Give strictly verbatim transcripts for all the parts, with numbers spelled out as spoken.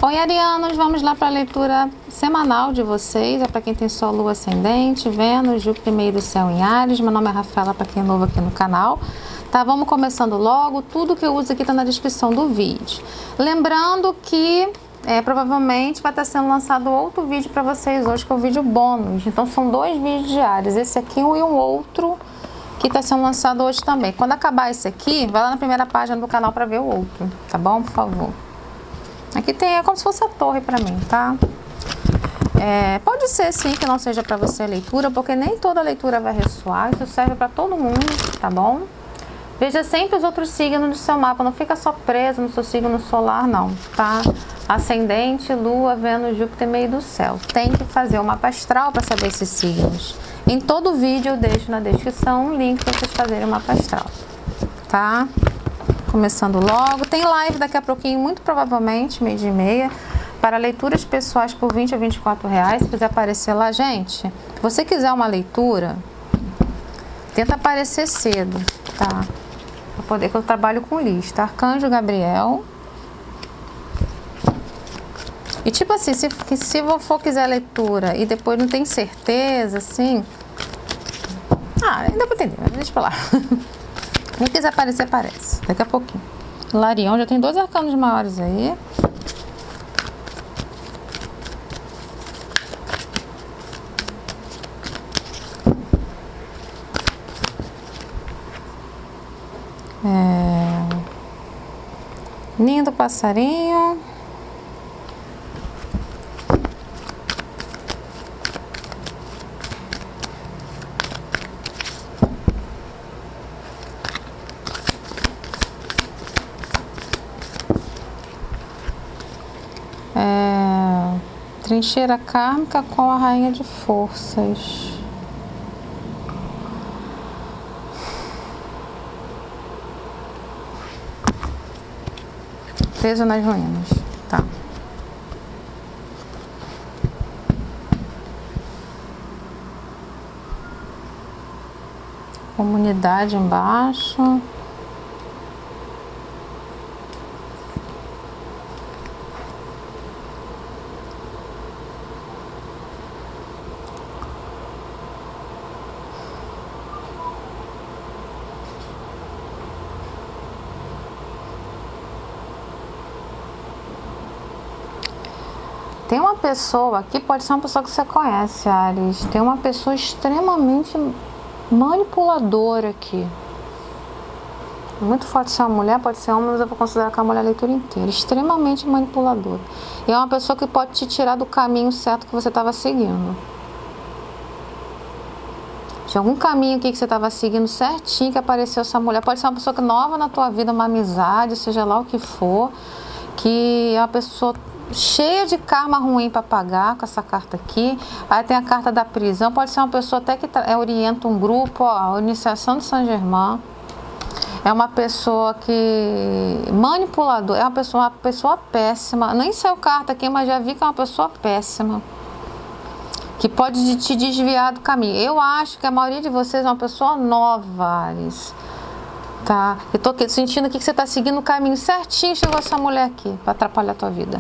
Oi, arianos, vamos lá para a leitura semanal de vocês. É para quem tem Sol, Lua, Ascendente, Vênus, Júpiter, meio do céu em Áries. Meu nome é Rafaela, para quem é novo aqui no canal. Tá, vamos começando logo. Tudo que eu uso aqui está na descrição do vídeo. Lembrando que é, provavelmente vai estar sendo lançado outro vídeo para vocês hoje, que é o vídeo bônus. Então são dois vídeos diários, esse aqui e um outro que está sendo lançado hoje também. Quando acabar esse aqui, vai lá na primeira página do canal para ver o outro, tá bom? Por favor. Aqui tem, é como se fosse a torre para mim, tá? É, pode ser sim que não seja para você a leitura, porque nem toda leitura vai ressoar. Isso serve para todo mundo, tá bom? Veja sempre os outros signos do seu mapa, não fica só preso no seu signo solar não, tá? Ascendente, Lua, Vênus, Júpiter, meio do céu. Tem que fazer o mapa astral para saber esses signos. Em todo vídeo eu deixo na descrição um link para vocês fazerem o mapa astral, tá? Começando logo, tem live daqui a pouquinho, muito provavelmente, meio dia e meia, para leituras pessoais por vinte a vinte e quatro reais. Se quiser aparecer lá, gente, se você quiser uma leitura, tenta aparecer cedo, tá? Para poder, que eu trabalho com lista. Arcanjo Gabriel. E tipo assim, se, se for quiser leitura e depois não tem certeza, assim... Ah, ainda pra entender, mas deixa pra lá. Quem quiser aparecer, aparece. Daqui a pouquinho. Larião, já tem dois arcanos maiores aí. É... Ninho do passarinho. É... Trincheira kármica com a rainha de forças. Preso nas ruínas, tá? Comunidade embaixo. Tem uma pessoa aqui, pode ser uma pessoa que você conhece, Áries. Tem uma pessoa extremamente manipuladora aqui. Muito forte ser uma mulher, pode ser homem, mas eu vou considerar que é a mulher a leitura inteira. Extremamente manipuladora. E é uma pessoa que pode te tirar do caminho certo que você estava seguindo. Tinha algum caminho aqui que você estava seguindo certinho que apareceu essa mulher. Pode ser uma pessoa que nova na tua vida, uma amizade, seja lá o que for. Que é uma pessoa cheia de karma ruim para pagar com essa carta aqui. Aí tem a carta da prisão. Pode ser uma pessoa até que é, orienta um grupo, ó, a iniciação de Saint Germain. É uma pessoa que manipulador, é uma pessoa, uma pessoa péssima. Nem saiu carta aqui, mas já vi que é uma pessoa péssima, que pode te desviar do caminho. Eu acho que a maioria de vocês é uma pessoa nova, Áries. Tá? Eu tô sentindo aqui que você tá seguindo o caminho certinho. Chegou essa mulher aqui para atrapalhar a tua vida.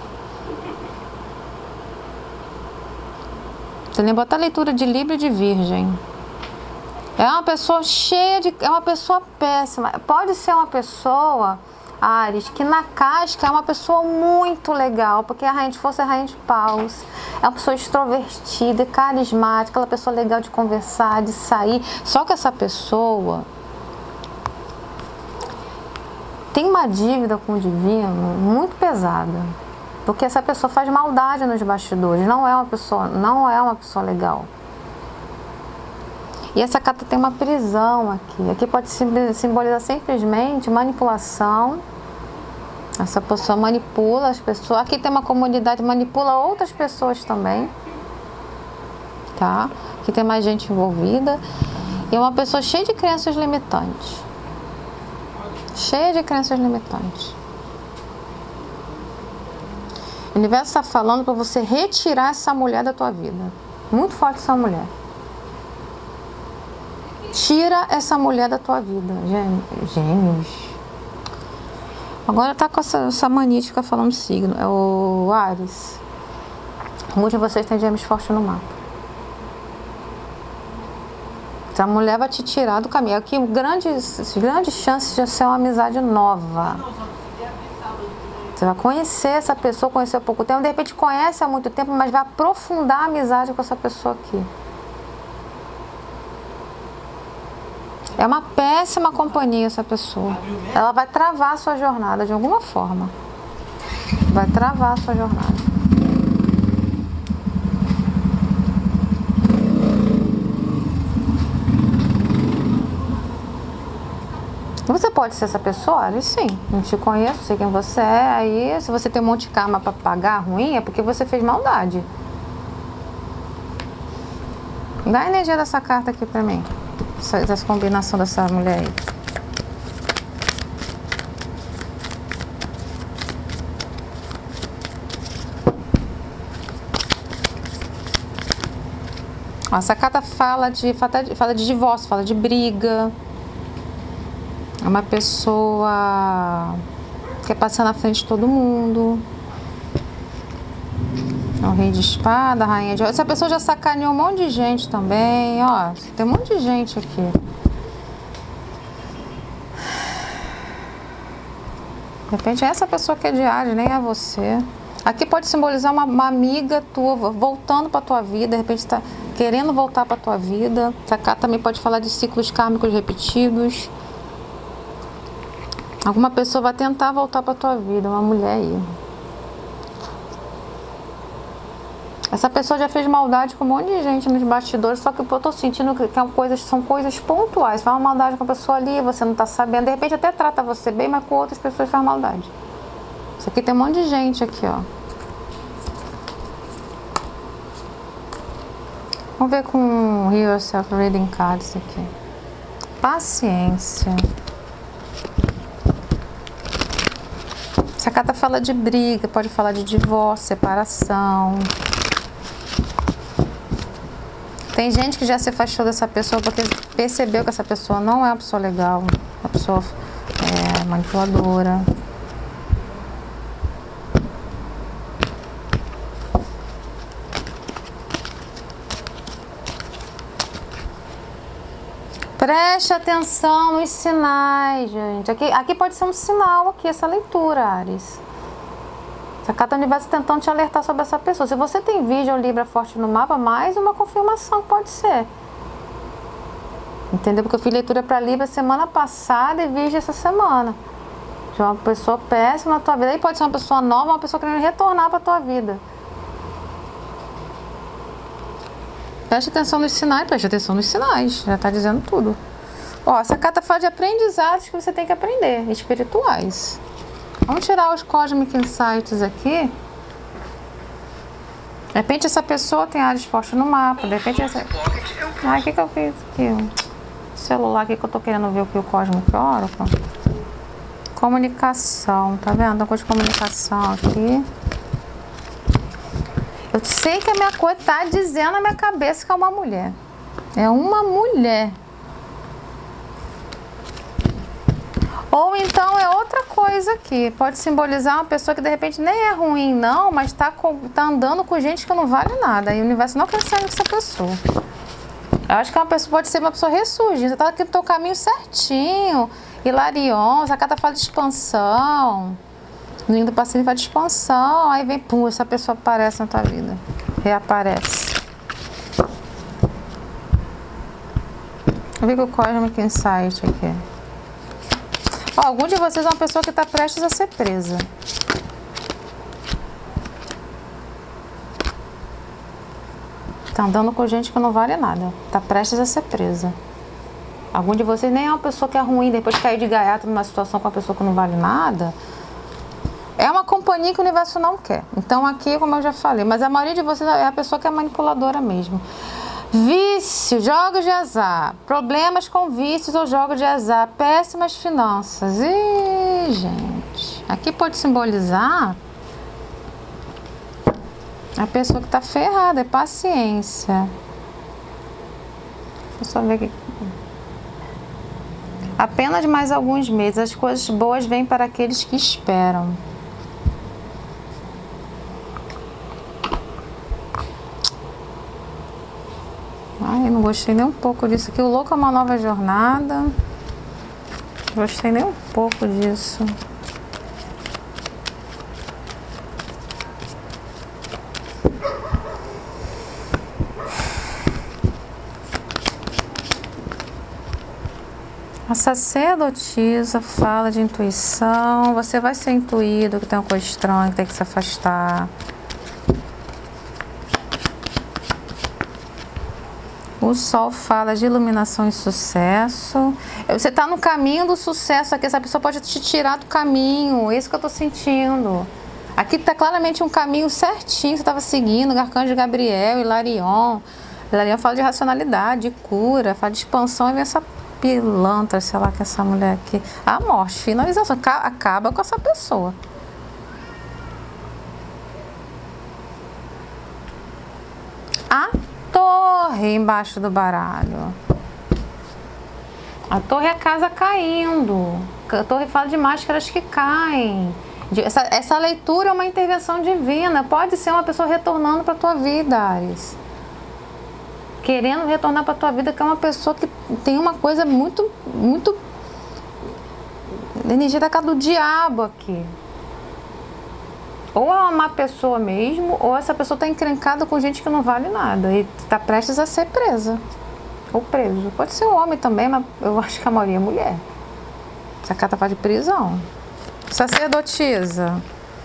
Você nem botar leitura de Libra e de Virgem. É uma pessoa cheia de... É uma pessoa péssima. Pode ser uma pessoa, Áries, que na casca é uma pessoa muito legal, porque a rainha de força é a rainha de paus. É uma pessoa extrovertida, carismática, aquela pessoa legal de conversar, de sair. Só que essa pessoa tem uma dívida com o divino muito pesada. Porque essa pessoa faz maldade nos bastidores, não é uma pessoa, não é uma pessoa legal. E essa carta tem uma prisão aqui. Aqui pode simbolizar simplesmente manipulação. Essa pessoa manipula as pessoas. Aqui tem uma comunidade, manipula outras pessoas também. Tá? Aqui tem mais gente envolvida. E é uma pessoa cheia de crenças limitantes. Cheia de crenças limitantes. O universo está falando para você retirar essa mulher da tua vida. Muito forte essa mulher. Tira essa mulher da tua vida. Gêmeos. Agora tá com essa, essa mania de ficar falando signo. É o Áries. Muitos de vocês têm gêmeos fortes no mapa. A mulher vai te tirar do caminho. Aqui, grandes, grandes chances de ser uma amizade nova. Você vai conhecer essa pessoa, conhecer há pouco tempo. De repente conhece há muito tempo, mas vai aprofundar a amizade com essa pessoa aqui. É uma péssima companhia essa pessoa. Ela vai travar a sua jornada de alguma forma. Vai travar a sua jornada. Você pode ser essa pessoa? Olha, sim. Não te conheço, sei quem você é. Aí, se você tem um monte de karma pra pagar ruim, é porque você fez maldade. Dá a energia dessa carta aqui pra mim. Essa, essa combinação dessa mulher aí. Ó, essa carta fala de, fala de divórcio, fala de briga. É uma pessoa que quer passar na frente de todo mundo. É o rei de espada, a rainha de... Essa pessoa já sacaneou um monte de gente também. Ó, tem um monte de gente aqui. De repente é essa pessoa que é de Áries, nem é você. Aqui pode simbolizar uma, uma amiga tua voltando para tua vida. De repente está querendo voltar para tua vida. Essa carta também pode falar de ciclos kármicos repetidos. Alguma pessoa vai tentar voltar para tua vida, uma mulher aí. Essa pessoa já fez maldade com um monte de gente nos bastidores, só que eu tô sentindo que são coisas, são coisas pontuais. Faz uma maldade com a pessoa ali, você não tá sabendo. De repente até trata você bem, mas com outras pessoas faz maldade. Isso aqui tem um monte de gente aqui, ó. Vamos ver com Heal Yourself Reading Cards aqui. Paciência. Essa carta fala de briga, pode falar de divórcio, separação. Tem gente que já se afastou dessa pessoa porque percebeu que essa pessoa não é uma pessoa legal, uma pessoa é, manipuladora. Preste atenção nos sinais, gente. Aqui, aqui pode ser um sinal, aqui, essa leitura, Áries. Essa carta do universo tentando te alertar sobre essa pessoa. Se você tem vídeo ou Libra forte no mapa, mais uma confirmação pode ser. Entendeu? Porque eu fiz leitura para Libra semana passada e vídeo essa semana. De uma pessoa péssima na tua vida. Aí pode ser uma pessoa nova, uma pessoa querendo retornar para tua vida. Preste atenção nos sinais, preste atenção nos sinais. Já está dizendo tudo. Ó, essa carta fala de aprendizados que você tem que aprender, espirituais. Vamos tirar os Cosmic Insights aqui. De repente essa pessoa tem Áries forte no mapa. De repente essa... Ah, o que que eu fiz aqui? O celular aqui que eu tô querendo ver o que o Cosmic Oracle. Comunicação, tá vendo? Uma coisa de comunicação aqui. Eu sei que a minha coisa tá dizendo na minha cabeça que é uma mulher. É uma mulher. Ou então é outra coisa aqui. Pode simbolizar uma pessoa que de repente nem é ruim não, mas tá, com, tá andando com gente que não vale nada. E o universo não quer sair com essa pessoa. Eu acho que uma pessoa pode ser uma pessoa ressurgida. Você tá aqui no teu caminho certinho. Hilarion, essa carta fala de expansão. Indo para cima fala de expansão. Aí vem, pum, essa pessoa aparece na tua vida. Reaparece. Eu vi que o Cosmic Insight aqui. Ó, algum de vocês é uma pessoa que está prestes a ser presa. Tá andando com gente que não vale nada. Tá prestes a ser presa. Algum de vocês nem é uma pessoa que é ruim, depois de cair de gaiato numa situação com uma pessoa que não vale nada. É uma companhia que o universo não quer. Então aqui, como eu já falei, mas a maioria de vocês é a pessoa que é manipuladora mesmo. Vício, jogos de azar, problemas com vícios ou jogos de azar, péssimas finanças. Ih, gente, aqui pode simbolizar a pessoa que está ferrada, é paciência. Deixa eu só ver aqui. Apenas mais alguns meses. As coisas boas vêm para aqueles que esperam. Ai, eu não gostei nem um pouco disso aqui. O louco é uma nova jornada. Não gostei nem um pouco disso. A sacerdotisa fala de intuição. Você vai ser intuído que tem uma coisa estranha, que tem que se afastar. O sol fala de iluminação e sucesso. Você está no caminho do sucesso aqui. Essa pessoa pode te tirar do caminho. É isso que eu estou sentindo. Aqui está claramente um caminho certinho que você estava seguindo. O arcanjo Gabriel, Hilarion. Hilarion fala de racionalidade, de cura, fala de expansão. E vem essa pilantra, sei lá, que essa mulher aqui. A morte, finalização. Acaba com essa pessoa. A torre embaixo do baralho. A torre é a casa caindo. A torre fala de máscaras que caem. Essa, essa leitura é uma intervenção divina. Pode ser uma pessoa retornando para a tua vida, Ares. Querendo retornar para a tua vida, que é uma pessoa que tem uma coisa muito, muito... energia da casa do diabo aqui. Ou é uma má pessoa mesmo, ou essa pessoa está encrencada com gente que não vale nada e está prestes a ser presa ou preso. Pode ser homem também, mas eu acho que a maioria é mulher. Essa carta fala de prisão. Sacerdotisa.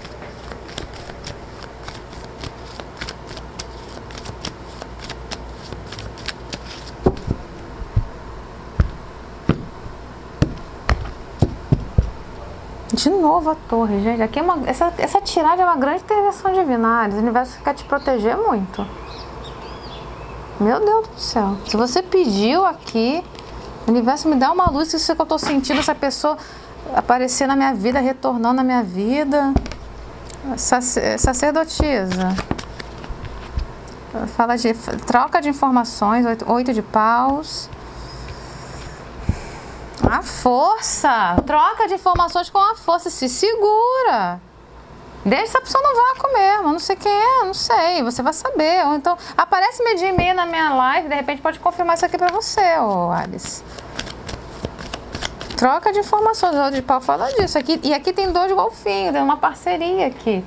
De novo a torre, gente. Aqui é uma, essa, essa tiragem é uma grande intervenção divina. O universo quer te proteger muito. Meu Deus do céu. Se você pediu aqui, o universo me dá uma luz. Isso que eu tô sentindo, essa pessoa aparecer na minha vida, retornando na minha vida. Sacerdotisa. Fala de troca de informações. Oito, oito de paus. A força, troca de informações com a força, se segura. Deixa essa pessoa no vácuo mesmo, não sei quem é, não sei, você vai saber. Ou então, aparece meio meia na minha live, de repente pode confirmar isso aqui pra você, ô Alice. Troca de informações, o de pau fala disso. Aqui, e aqui tem dois golfinhos, tem uma parceria aqui.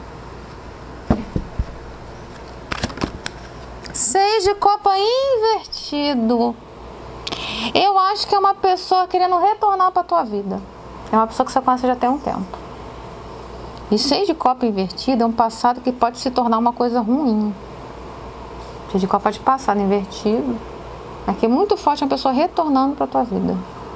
Seis de copa invertido. Eu acho que é uma pessoa querendo retornar para a tua vida. É uma pessoa que você conhece já tem um tempo. E seis de copa invertido é um passado que pode se tornar uma coisa ruim. Seis de copa de passado invertido. Aqui é muito forte uma pessoa retornando para a tua vida.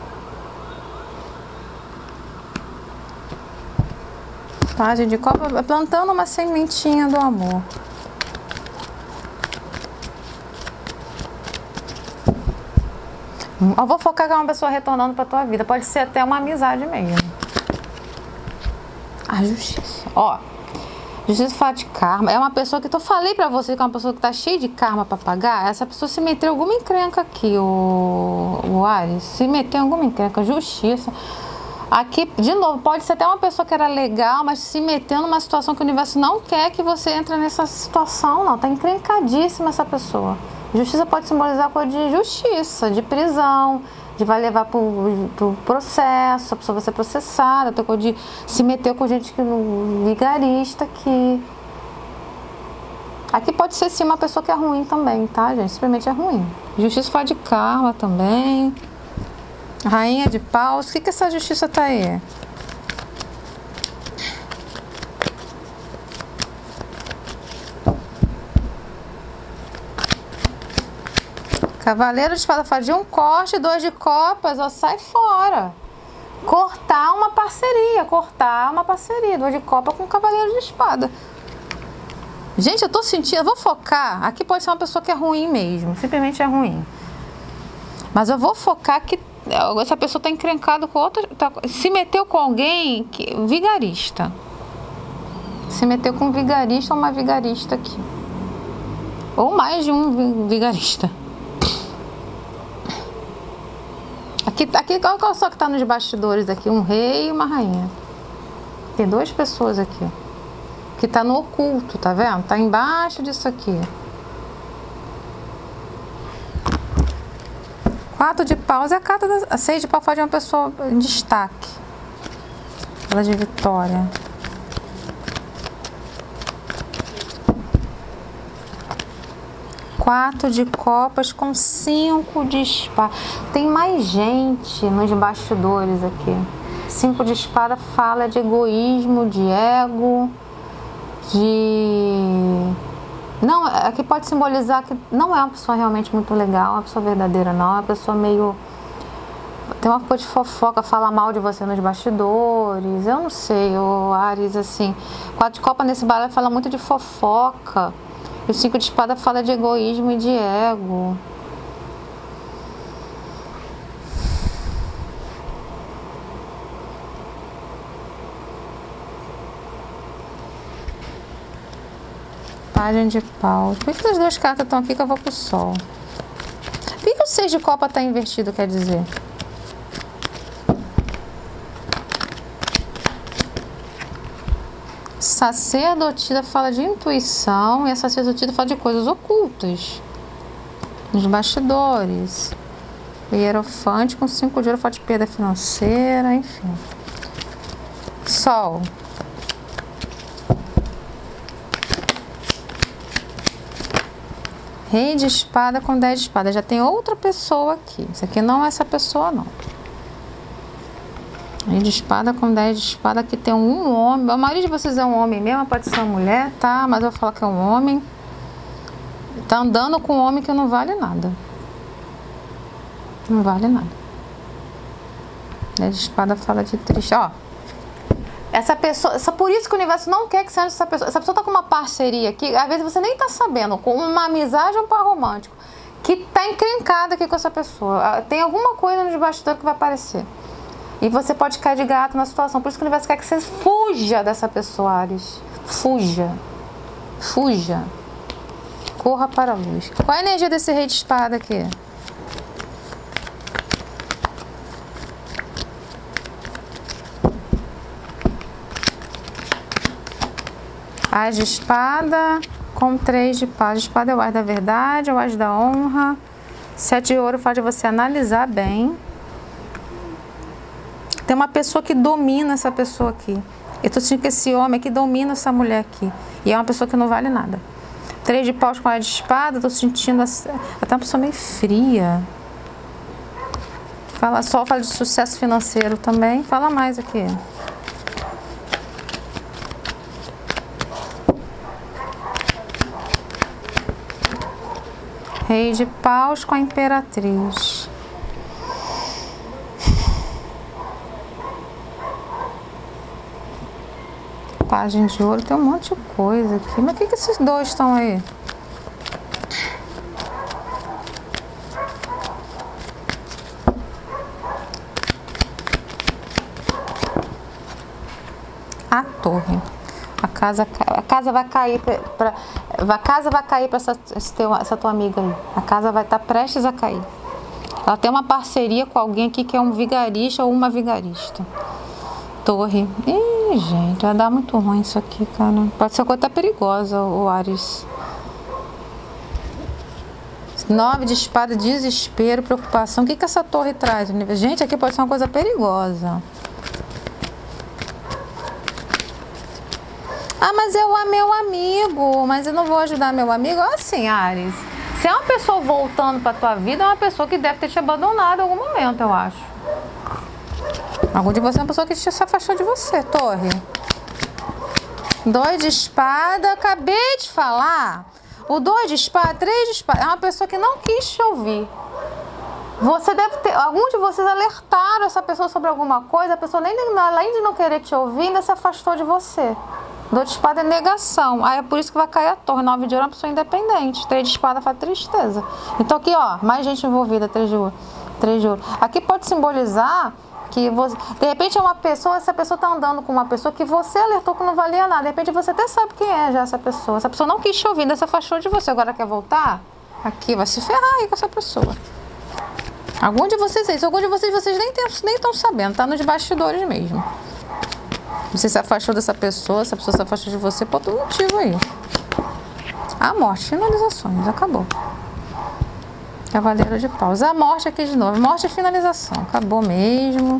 Página de copa plantando uma sementinha do amor. Eu vou focar que é uma pessoa retornando para tua vida. Pode ser até uma amizade mesmo. A justiça. Ó, justiça fala de karma. É uma pessoa que eu falei pra você que é uma pessoa que tá cheia de karma pra pagar. Essa pessoa se meteu em alguma encrenca aqui, o, o Ares. Se meteu em alguma encrenca. Justiça. Aqui, de novo, pode ser até uma pessoa que era legal, mas se meteu numa situação que o universo não quer que você entre nessa situação, não. Tá encrencadíssima essa pessoa. Justiça pode simbolizar coisa de justiça, de prisão, de vai levar para o processo, a pessoa vai ser processada, tem coisa de se meter com gente que não vigarista aqui. Aqui pode ser sim uma pessoa que é ruim também, tá, gente? Simplesmente é ruim. Justiça fala de karma também. Rainha de paus. O que que essa justiça tá aí? Cavaleiro de espada fala de um corte, dois de copas, ó, sai fora. Cortar uma parceria, cortar uma parceria, dois de copa com cavaleiro de espada. Gente, eu tô sentindo, eu vou focar, aqui pode ser uma pessoa que é ruim mesmo, simplesmente é ruim. Mas eu vou focar que essa pessoa tá encrencada com outra, tá, se meteu com alguém que, vigarista. Se meteu com um vigarista ou uma vigarista aqui. Ou mais de um vigarista. Aqui, aqui qual só que tá nos bastidores aqui? Um rei e uma rainha. Tem duas pessoas aqui. Que tá no oculto, tá vendo? Tá embaixo disso aqui. Quatro de paus é a carta da... A seis de paus fala de uma pessoa em destaque. Fala de vitória. Quatro de copas com cinco de espada. Tem mais gente nos bastidores aqui. Cinco de espada fala de egoísmo, de ego, de... Não, aqui pode simbolizar que não é uma pessoa realmente muito legal, uma pessoa verdadeira não, é uma pessoa meio... Tem uma coisa de fofoca, fala mal de você nos bastidores, eu não sei, o Áries, assim... Quatro de copa nesse baralho fala muito de fofoca. E o cinco de espada fala de egoísmo e de ego. Página de paus. Por que as duas cartas estão aqui que eu vou pro sol? Por que, que o seis de copa está invertido, quer dizer? Sacerdotisa fala de intuição e a sacerdotisa fala de coisas ocultas. Nos bastidores. O hierofante com cinco de ouro fala de perda financeira, enfim. Sol. Rei de espada com dez de espada. Já tem outra pessoa aqui. Isso aqui não é essa pessoa, não. Rei de espada com dez de espada. Aqui tem um homem. A maioria de vocês é um homem mesmo. Pode ser uma mulher, tá? Mas eu vou falar que é um homem. Tá andando com um homem que não vale nada. Não vale nada. dez de espada fala de triste. Ó. Essa pessoa, só por isso que o universo não quer que seja essa pessoa. Essa pessoa tá com uma parceria aqui, às vezes você nem tá sabendo, com uma amizade ou um par romântico, que tá encrencada aqui com essa pessoa. Tem alguma coisa nos bastidores que vai aparecer. E você pode cair de gato na situação. Por isso que o universo quer que você fuja dessa pessoa, Áries. Fuja. Fuja. Corra para a luz. Qual é a energia desse rei de espada aqui? As de espada com três de pau. A espada é o as da verdade, é o as da honra. Sete de ouro faz você analisar bem. Tem uma pessoa que domina essa pessoa aqui. Eu tô sentindo que esse homem aqui domina essa mulher aqui. E é uma pessoa que não vale nada. Três de paus com a de espada, tô sentindo até uma pessoa meio fria. Fala só, fala de sucesso financeiro também. Fala mais aqui. Rei de paus com a imperatriz. Página de ouro, tem um monte de coisa aqui. Mas o que, que esses dois estão aí? A torre. A casa, a casa vai cair para a casa vai cair para essa, essa tua amiga aí. A casa vai estar tá prestes a cair. Ela tem uma parceria com alguém aqui que é um vigarista ou uma vigarista. Torre. Ih, gente, vai dar muito ruim isso aqui, cara. Pode ser coisa até perigosa, o Áries. Nove de espada, desespero, preocupação. O que que essa torre traz? Gente, aqui pode ser uma coisa perigosa. Ah, mas é o meu amigo, mas eu não vou ajudar meu amigo. Assim, Áries, se é uma pessoa voltando pra tua vida, é uma pessoa que deve ter te abandonado em algum momento, eu acho. Algum de você é uma pessoa que se afastou de você, torre. Dois de espada, acabei de falar. O dois de espada, três de espada, é uma pessoa que não quis te ouvir. Você deve ter, alguns de vocês alertaram essa pessoa sobre alguma coisa, a pessoa nem, além de não querer te ouvir, ainda se afastou de você. Dois de espada é negação. Aí é por isso que vai cair a torre. Nove de ouro é uma pessoa independente. Três de espada faz tristeza. Então aqui, ó, mais gente envolvida. Três de ouro. Três de ouro. Aqui pode simbolizar que você, de repente é uma pessoa, essa pessoa tá andando com uma pessoa que você alertou que não valia nada. De repente você até sabe quem é já essa pessoa. Essa pessoa não quis te ouvir, ainda se afastou de você. Agora quer voltar? Aqui vai se ferrar aí com essa pessoa. Algum de vocês é isso. Algum de vocês, vocês nem estão sabendo. Tá nos bastidores mesmo. Você se afastou dessa pessoa, essa pessoa se afastou de você por outro motivo aí. A morte, finalizações, acabou. Cavaleiro de paus. A morte aqui de novo. Morte e finalização. Acabou mesmo.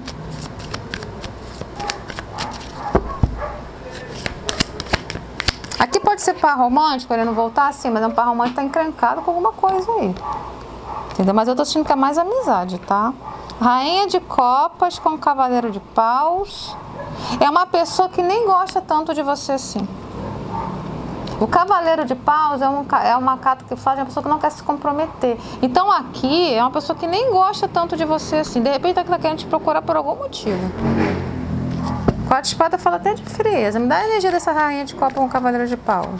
Aqui pode ser par romântico, querendo voltar assim, mas é um par romântico que tá encrencado com alguma coisa aí. Entendeu? Mas eu tô sentindo que é mais amizade, tá? Rainha de copas com cavaleiro de paus. É uma pessoa que nem gosta tanto de você assim. O cavaleiro de paus é, um, é uma carta que fala de uma pessoa que não quer se comprometer. Então aqui é uma pessoa que nem gosta tanto de você assim. De repente tá querendo te procurar por algum motivo. Quatro de espada fala até de frieza. Me dá a energia dessa rainha de copa com o cavaleiro de paus.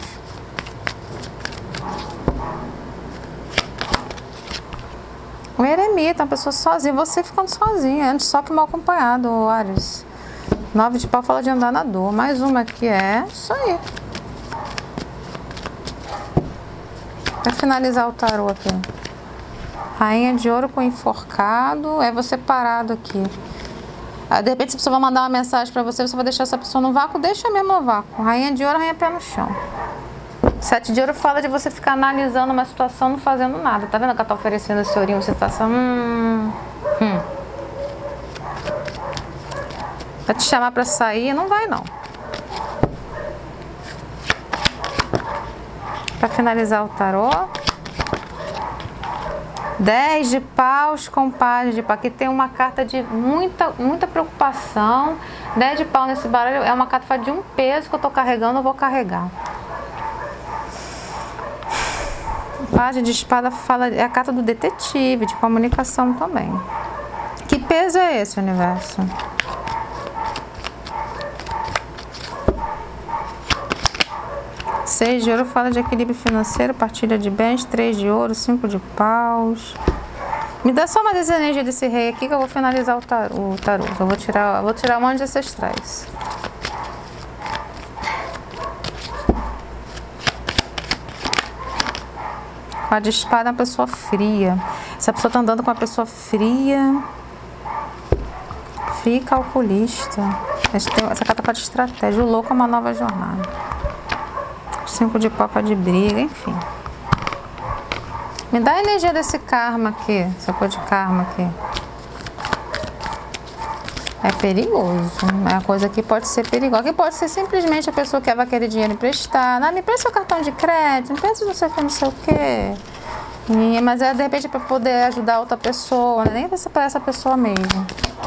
O eremita, uma pessoa sozinha. Você ficando sozinha, antes só que mal acompanhado, Ares. Nove de pau fala de andar na dor. Mais uma aqui é isso aí. Vai finalizar o tarô aqui. Rainha de ouro com enforcado. É você parado aqui. De repente, se a pessoa vai mandar uma mensagem pra você, você vai deixar essa pessoa no vácuo, deixa mesmo no vácuo. Rainha de ouro, rainha pé no chão. Sete de ouro fala de você ficar analisando uma situação, não fazendo nada. Tá vendo que ela tá oferecendo esse ourinho, você tá só... Hum, hum. Vai te chamar pra sair, não vai não. Pra finalizar o tarô. Dez de paus com pares de pau. Aqui tem uma carta de muita, muita preocupação. Dez de pau nesse baralho é uma carta que fala de um peso que eu tô carregando, eu vou carregar. Página de espada fala, é a carta do detetive, de comunicação também. Que peso é esse, universo? Seis de ouro fala de equilíbrio financeiro, partilha de bens. Três de ouro, cinco de paus. Me dá só mais essa energia desse rei aqui que eu vou finalizar o tarô. O tarô. Eu vou tirar, eu vou tirar um monte de ancestrais. A de espada é uma pessoa fria. Essa pessoa tá andando com uma pessoa fria. Fria e calculista. Essa carta fala de estratégia. O louco é uma nova jornada. Cinco de papa de briga, enfim. Me dá a energia desse karma aqui. Essa cor de karma aqui. É perigoso. É uma coisa que pode ser perigosa. Que pode ser simplesmente a pessoa que vai querer dinheiro emprestado. Ah, me presta seu cartão de crédito. Me presta não sei o que, não sei o quê. E, mas é de repente para poder ajudar outra pessoa. Né? Nem para essa pessoa mesmo.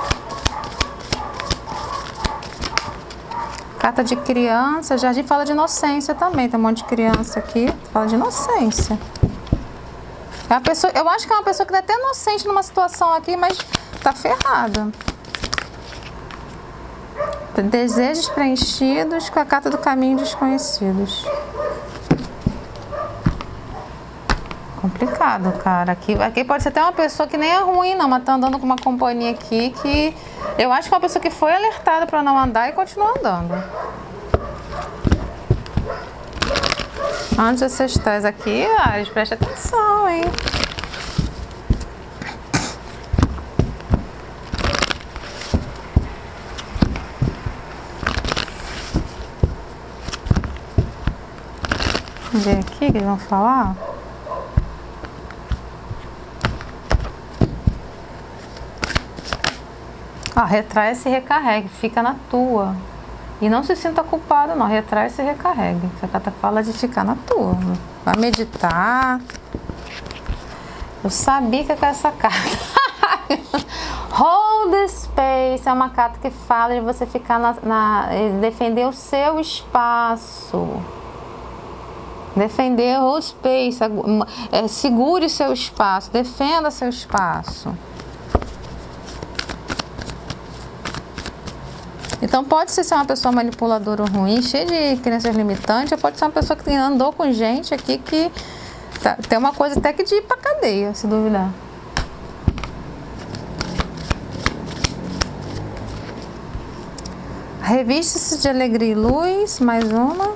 Carta de criança, jardim fala de inocência também. Tem um monte de criança aqui, fala de inocência. É uma pessoa, eu acho que é uma pessoa que tá até inocente numa situação aqui, mas tá ferrada. Desejos preenchidos com a carta do caminho desconhecidos. Complicado, cara. Aqui, aqui pode ser até uma pessoa que nem é ruim, não, mas tá andando com uma companhia aqui que... Eu acho que é uma pessoa que foi alertada para não andar e continua andando. Antes ancestrais aqui, Ares, preste atenção, hein? Vamos ver aqui o que eles vão falar. Ah, retrai e se recarregue, fica na tua. E não se sinta culpado, não. Retrai e se recarregue. Essa carta fala de ficar na tua. Vai meditar. Eu sabia que era essa carta. Hold the space é uma carta que fala de você ficar na, na defender o seu espaço. Defender o space. É, segure o seu espaço. Defenda seu espaço. Então pode ser uma pessoa manipuladora ou ruim, cheia de crenças limitantes, ou pode ser uma pessoa que andou com gente aqui que tá, tem uma coisa até que de ir pra cadeia, se duvidar. Reviste-se de alegria e luz, mais uma.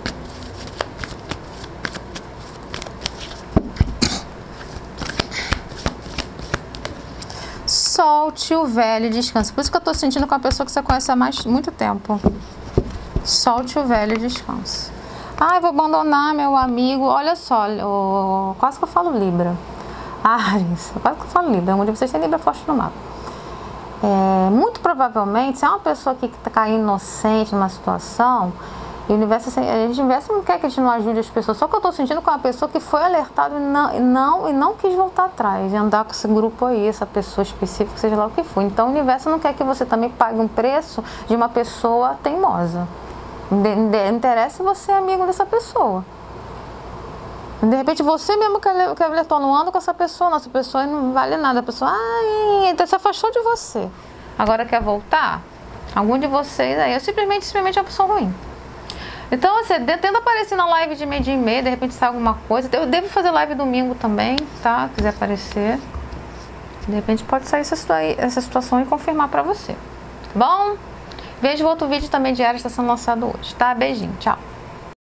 Solte o velho e descanse. Por isso que eu tô sentindo com a pessoa que você conhece há mais, muito tempo. Solte o velho e descanse. Ah, eu vou abandonar meu amigo. Olha só, eu, quase que eu falo Libra. Áries, quase que eu falo Libra. Um de vocês tem Libra forte no mapa. É, muito provavelmente, se é uma pessoa que está caindo inocente numa situação, e o universo, assim, a gente, o universo não quer que a gente não ajude as pessoas. Só que eu estou sentindo com uma pessoa que foi alertada e não, e não, e não quis voltar atrás, e andar com esse grupo aí, essa pessoa específica, seja lá o que for. Então o universo não quer que você também pague um preço de uma pessoa teimosa. Não interessa você é amigo dessa pessoa. De repente você mesmo quer, quer ver, tô no ano com essa pessoa, nossa pessoa não vale nada. A pessoa, ai, então se afastou de você. Agora quer voltar? Algum de vocês aí, eu simplesmente, simplesmente é uma pessoa ruim. Então, você tenta aparecer na live de meio dia e meia, de repente sai alguma coisa. Eu devo fazer live domingo também, tá? Se quiser aparecer. De repente pode sair essa, essa situação e confirmar pra você. Tá bom? Vejo outro vídeo também diário, está sendo lançado hoje, tá? Beijinho, tchau.